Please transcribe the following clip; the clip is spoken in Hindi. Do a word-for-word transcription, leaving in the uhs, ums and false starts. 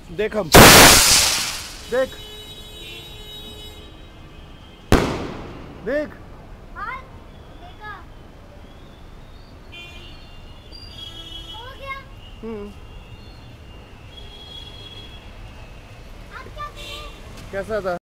देख हम देख देख हाँ, देखा। हो गया। हम्म अब क्या करें? कैसा था?